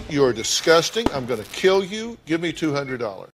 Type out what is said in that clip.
You are disgusting. I'm going to kill you. Give me $200.